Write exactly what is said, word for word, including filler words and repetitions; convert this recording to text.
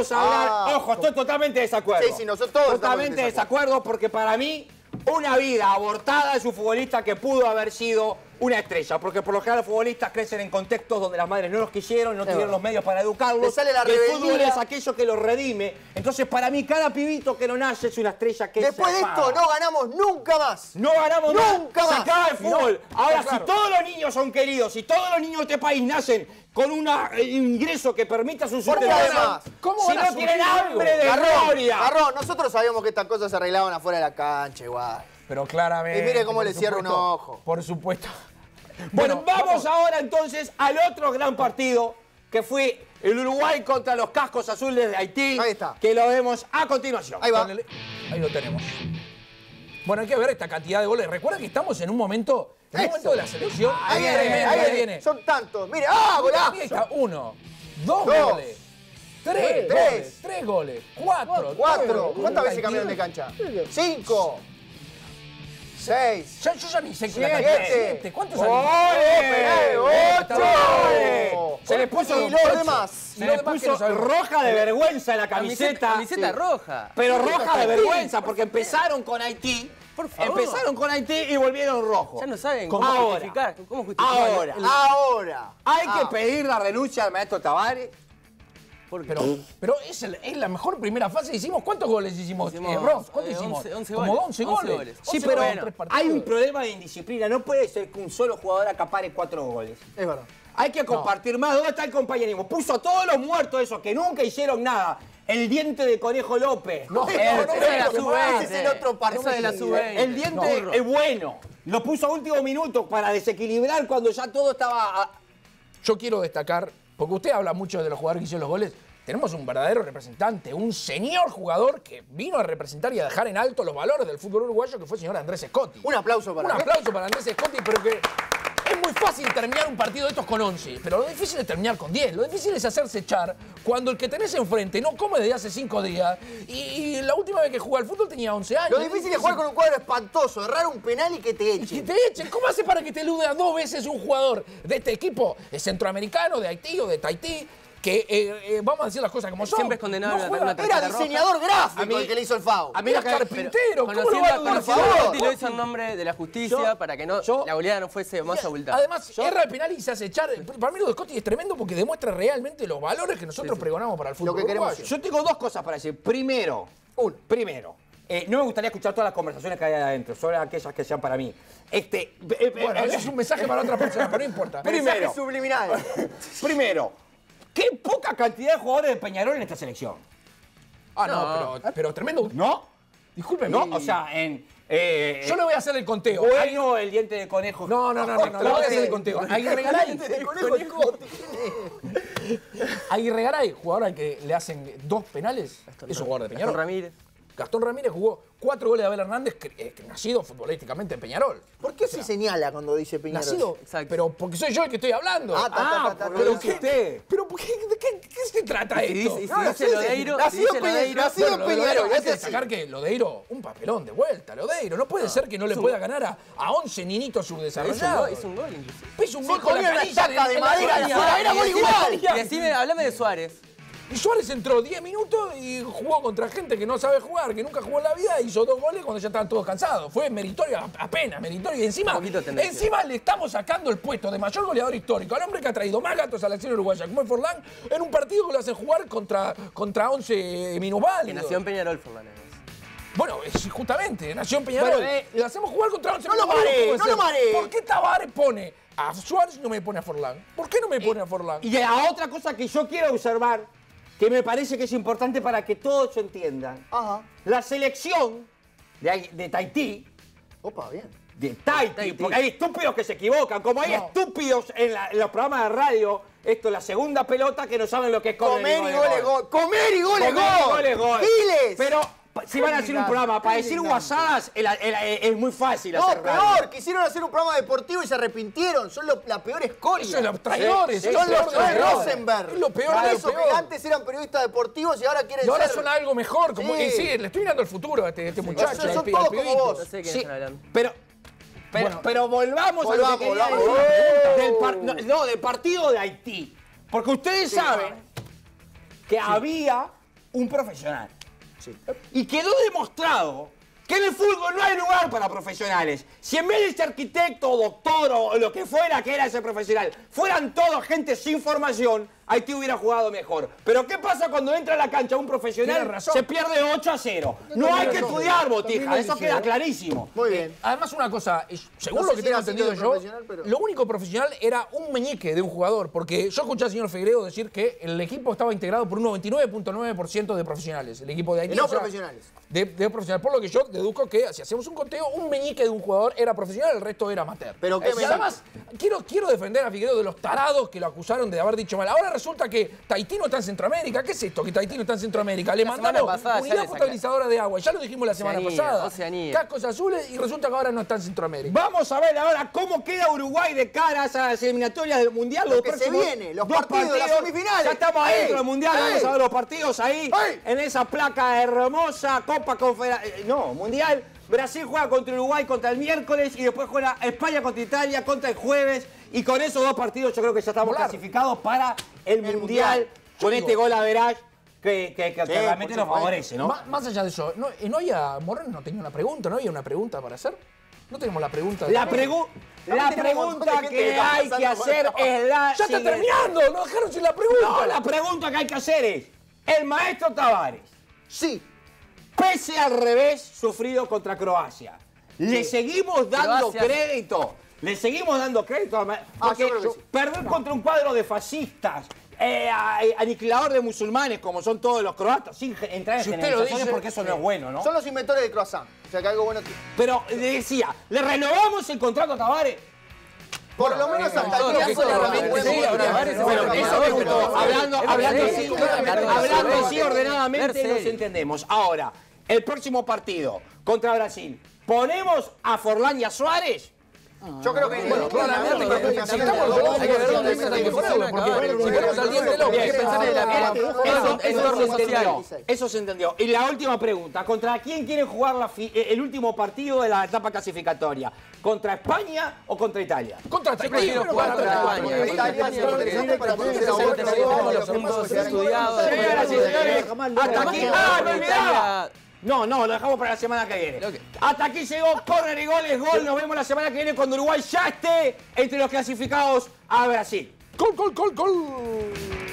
vamos a hablar... Ah, Ojo, estoy totalmente de desacuerdo. Sí, sí, nosotros todos Totalmente de desacuerdo porque para mí una vida abortada es un futbolista que pudo haber sido una estrella. Porque por lo general los futbolistas crecen en contextos donde las madres no los quisieron, no tuvieron los medios para educarlos. Le sale la y el rebeldía. fútbol es aquello que los redime. Entonces para mí cada pibito que no nace es una estrella que Después se de esto apaga. no ganamos nunca más. No ganamos Nunca más. más. Se acaba el fútbol. No, Ahora, está claro. si todos los niños son queridos, si todos los niños de este país nacen con un ingreso que permita su Porque superación, además, ¿cómo si van a no surgir tienen algo? hambre de Garrón, gloria. Garrón, nosotros sabíamos que estas cosas se arreglaban afuera de la cancha igual. Pero claramente... Y mire cómo por le cierra un supuesto, ojo. Por supuesto. Bueno, vamos ahora entonces al otro gran partido que fue el Uruguay contra los cascos azules de Haití. Ahí está. Que lo vemos a continuación. Ahí va. Con el- Ahí lo tenemos. Bueno, hay que ver esta cantidad de goles. Recuerda que estamos en un momento, en un Eso. momento de la selección. Ahí viene, tremendo, ahí viene. viene. Son tantos. Mire, ¡ah, Ahí está, golazo! uno, dos, Dos. goles, tres, Tres. goles, tres goles, cuatro. Cuatro. tres, ¿Cuántas veces Haití. cambiaron de cancha? Cinco. Seis. Ya, yo ya ni sé qué Siete. la cantidad. Siete. ¿Cuántos hay? ¡Ole! ¡Ocho! ¡Ole! Se le puso Y los demás. Se Y le los demás que puso no sabemos. roja de vergüenza en la camiseta. Camiseta roja. Pero roja de vergüenza, porque empezaron con Haití. Por favor. Empezaron con Haití y volvieron rojo. Ya no saben cómo Ahora, justificar. ¿Cómo justificar? ahora, El- Ahora. hay Ah. que pedir la renuncia al maestro Tavares. porque- Pero, pero es, el- es la mejor primera fase. Hicimos, ¿cuántos goles hicimos? Hicimos, eh, Ross, ¿cuántos eh, hicimos? once, once Como goles. once once goles. goles. Sí, once pero goles en tres partidos. hay un problema de indisciplina. No puede ser que un solo jugador acapare cuatro goles. Es verdad. Hay que compartir más. ¿Dónde está el compañerismo? Puso a todos los muertos esos que nunca hicieron nada. El diente de Conejo López. No, el, no, no, esa es la no, sub no, veinte. Ese es el otro partido. Esa es la sub veinte. el diente No. es bueno. Lo puso a último minuto para desequilibrar cuando ya todo estaba... a- Yo quiero destacar, porque usted habla mucho de los jugadores que hicieron los goles, tenemos un verdadero representante, un señor jugador que vino a representar y a dejar en alto los valores del fútbol uruguayo, que fue el señor Andrés Scotti. Un aplauso para Un él. aplauso para Andrés Scotti, pero que es muy fácil terminar un partido de estos con once, pero lo difícil es terminar con diez. Lo difícil es hacerse echar cuando el que tenés enfrente no come desde hace cinco días y, y la última vez que jugó al fútbol tenía once años. Lo difícil es jugar con un cuadro espantoso, errar un penal y que te Y que echen. te echen. ¿Cómo hace para que te eluda dos veces un jugador de este equipo de centroamericano, de Haití o de Tahití? Que eh, eh, vamos a decir las cosas como son. Siempre es condenable No la- juega. una Era tarjeta roja. diseñador gráfico A mí- el que le hizo el foul. a mí Era lo que- carpintero. ¿Cómo lo Conociendo, va a conociendo por a favor? Totti, lo hizo en nombre de la justicia Yo- para que no, yo- la goleada no fuese más abultada. Además, erra el penal y se hace echar. Para mí lo de Scotti es tremendo porque demuestra realmente los valores que nosotros pregonamos para el fútbol Lo que queremos. uruguayo. Yo tengo dos cosas para decir. Primero, Uno. primero, eh, no me gustaría escuchar todas las conversaciones que hay adentro, solo aquellas que sean para mí. Este, eh, eh, Bueno, eh, eso es un mensaje para otra persona, pero no importa. Primero. Mensaje subliminal. primero, qué poca cantidad de jugadores de Peñarol en esta selección. Ah, no, No. Pero, pero tremendo. ¿No? Discúlpeme. ¿No? O sea, en... eh, Yo le voy a hacer el conteo. Bueno, el diente de conejo. No, no, no, no, no, le voy a hacer el conteo. Aguirre Garay. Aguirre Garay, jugador al que le hacen dos penales, es un jugador de Peñarol. Gastón Ramírez. Gastón Ramírez jugó cuatro goles de Abel Hernández, que, eh, que nacido futbolísticamente en Peñarol. ¿Por qué se señala cuando dice Peñarol? Nacido, Exacto. pero porque soy yo el que estoy hablando. Ah, ta, ta, ta, ta, pero ta, que ta. usted... Pero ¿por qué, de qué, de qué se trata Y si esto? dice, y si No, dice sí, sí. Lodeiro, Nacido si dice Peñarol, Lodeiro, nacido Bueno, lo de Peñarol, Lodeiro, hay es que así. destacar que Lodeiro, un papelón de vuelta, Lodeiro. No puede ser que no le pueda ganar a, a once ninitos hizo un subdesarrollados. gol, hizo un gol inclusive. Hizo un Sí, gol con ponía la una canilla estaca de en la madera canilla. de afuera, era Y gol decime- igual. Y decime, hablame de Suárez. Y Suárez entró diez minutos y jugó contra gente que no sabe jugar, que nunca jugó en la vida, hizo dos goles cuando ya estaban todos cansados. Fue meritorio, apenas meritorio. Y encima, Un poquito de tendencia. encima le estamos sacando el puesto de mayor goleador histórico al hombre que ha traído más gatos a la selección uruguaya, como es Forlán, en un partido que lo hacen jugar contra, contra once minusválidos. Que nació en Peñarol, Forlán. Bueno, es justamente, nació en Peñarol. Bueno, eh, le hacemos jugar contra once no lo minusválidos, mareé, ¿cómo no puede lo ser? mareé. ¿Por qué Tavares pone a Suárez y no me pone a Forlán? ¿Por qué no me pone a Forlán? Y a otra cosa que yo quiero observar, que me parece que es importante para que todos entiendan. Ajá. La selección de, de Tahití, Opa, bien. de Tahití, Tahití. porque hay estúpidos que se equivocan, como hay No. estúpidos en, la- en los programas de radio, esto es la segunda pelota que no saben lo que es corner Comer y goles gol. Comer y goles Comer y gol. goles gol. Giles. Pero pa- si van a hacer un programa para decir indignante. guasadas, el- el- el- es muy fácil No, hacer radio. peor, quisieron hacer un programa deportivo y se arrepintieron. Son lo- la peor escoria. Eso es los traidores. Sí, es sí, lo Son peor los de lo Joel peor. Rosenberg. Es lo peor Claro, de lo esos peor. que antes eran periodistas deportivos y ahora quieren Y ahora ser... son algo mejor, como Sí. y sí, le estoy mirando el futuro a este, este muchacho. son- al son pi- todos al como pibito. vos. No sé quién Sí, están hablando. pero, pero, Bueno. pero volvamos, Volvamos, a lo que quería volvamos. decir del, par- no, no, del partido de Haití. Porque ustedes saben que había un profesional. Sí. Y quedó demostrado que en el fútbol no hay lugar para profesionales. Si en vez de ser arquitecto o doctor o lo que fuera que era ese profesional, fueran todos gente sin formación, Haití hubiera jugado mejor. Pero ¿qué pasa cuando entra a la cancha un profesional? Se pierde ocho a cero. No, no hay que estudiar, Botija, eso queda clarísimo. Muy bien. Además, una cosa, según No lo sé que si tengo era entendido así yo, profesional, pero- lo único profesional era un meñique de un jugador, porque yo escuché al señor Figueiredo decir que el equipo estaba integrado por un noventa y nueve punto nueve por ciento de profesionales, el equipo de Haití. De no o sea, profesionales. De, de profesionales, por lo que yo deduzco que si hacemos un conteo, un meñique de un jugador era profesional, el resto era amateur. Pero qué y meñique. además, quiero, quiero defender a Figueiredo de los tarados que lo acusaron de haber dicho mal. Ahora resulta que Tahití no está en Centroamérica. ¿Qué es esto? Que Tahití no está en Centroamérica. Le La semana mandamos pasada ya unidad le potabilizadora de agua. Ya lo dijimos la semana Oceanía, pasada. Oceanía. Cascos azules y resulta que ahora no está en Centroamérica. Vamos a ver ahora cómo queda Uruguay de cara a esas eliminatorias del Mundial. Lo Los que se próximos viene, los dos partidos, las semifinales. Ya estamos ahí ¡Ey! dentro del Mundial, ¡Ey! vamos a ver los partidos ahí, ¡Ey! en esa placa hermosa, Copa Confederación. No, Mundial. Brasil juega contra Uruguay contra el miércoles y después juega España contra Italia contra el jueves. Y con esos dos partidos yo creo que ya estamos Volar. clasificados para el, El Mundial, Mundial. con Yo este digo- gol a verás que, que, que- que Sí, realmente por nos supuesto. favorece, ¿no? Má- Más allá de eso, ¿no, eh, no había, Moreno no tenía una pregunta, ¿no había una pregunta para hacer? No tenemos la pregunta. de- La, pregu- la tenemos un montón de pregunta gente que que está hay que pasando hacer por esto. es la ¡Ya está siguiente. terminando! ¡No dejaron sin la pregunta! No, la pregunta que hay que hacer es, el maestro Tavares, Sí. pese al revés sufrido contra Croacia, ¿le seguimos dando Croacia. crédito? ¿Le seguimos dando crédito? al ma- Ah, Porque yo creo que sí. perder contra un cuadro de fascistas, eh, a- eh, aniquilador de musulmanes, como son todos los croatas, sin ge- entrar en Si usted lo generalizaciones dice, porque eso no es bueno, ¿no? Son los inventores del croissant. O sea que algo bueno. que- Pero le decía, ¿le renovamos el contrato a Tavares? Por lo menos hasta el todo, día eso de claramente hoy. sí, ahora Tavares es Bueno, otro eso jugador, me gustó. pero- Hablando, es hablando, serio, así, claramente. hablando así ordenadamente Ver nos serio. entendemos. Ahora, el próximo partido contra Brasil, ¿ponemos a Forlán y a Suárez? Yo creo que. Bueno, claramente que necesitamos los dos Hay que ver dónde jugadores, hay que está ponerlo, porque el si ponemos al diente loco, Bien, hay que pensar en la bien. vida. Eso, es eso norma se entendió. social. Eso se entendió. Y la última pregunta, ¿contra quién quieren jugar la fi- el último partido de la etapa clasificatoria? ¿Contra España o contra Italia? Contra Tahití, prefiero pero jugar contra contra Tahití. España. Italia es interesante para ponerse la Tenemos vuelta de gol. los puntos estudiados. Señoras y señores, hasta aquí. ¡Ah, me olvidaba! Italia- No, no, lo dejamos para la semana que viene. Ok. Hasta aquí llegó Corner y Goles Gol. Nos vemos la semana que viene cuando Uruguay ya esté entre los clasificados a Brasil. Gol, gol, gol, gol.